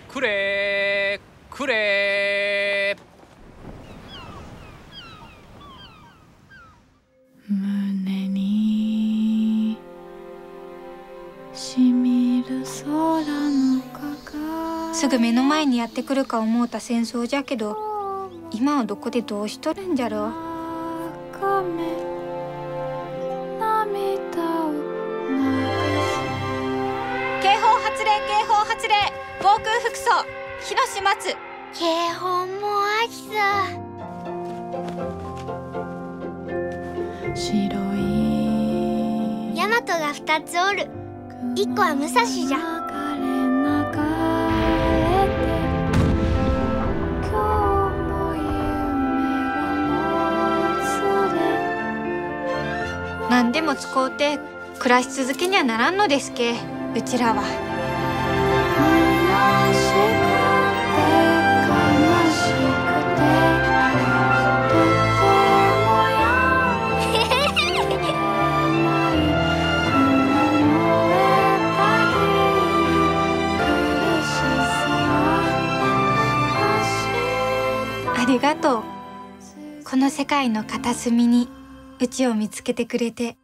くれくれ。 胸にしみる空のかすぐ目の前にやってくるか思うた戦争じゃけど、今はどこでどうしとるんじゃろう。警報発令、警報発令、防空服装火の始末。 警報も秋さ。 白いヤマトが2つおる。1個は武蔵じゃ。 何でも使うて暮らし続けにはならんのですけ、うちらは。ありがとう。この世界の片隅にうちを見つけてくれて。